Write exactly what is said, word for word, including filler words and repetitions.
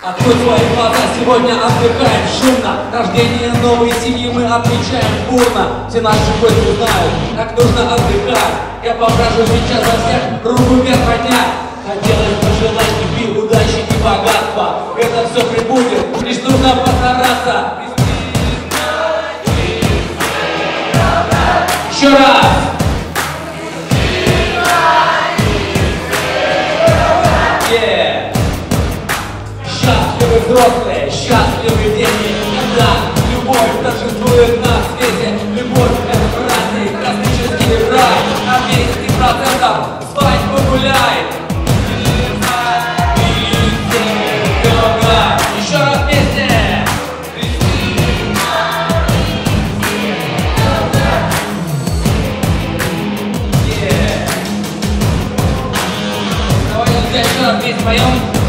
Открой свои глаза, сегодня отдыхаем шумно. Рождение новой семьи мы отмечаем бурно. Все наши гости знают, как нужно отдыхать. Я покажу сейчас за всех, руку вверх поднять. Хотелось пожелать тебе удачи и богатства. Это все прибудет, лишь нужно постараться. Еще раз! Yeah. Счастливы взрослые, счастливы дети. Когда любовь торжествует на свете. Любовь — это праздник, космический рай. На двести процентов свадьбу гуляй. Еще раз песня. Yeah. Давай, друзья, еще раз вместе поем.